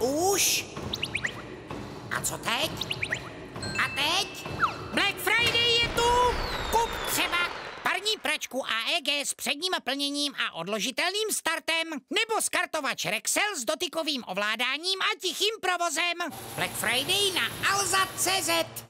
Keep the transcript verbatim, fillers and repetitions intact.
Už? A co teď? A teď? Black Friday je tu! Kup třeba parní pračku A E G s předním plněním a odložitelným startem, nebo skartovač Rexel s dotykovým ovládáním a tichým provozem. Black Friday na alza tečka cé zet.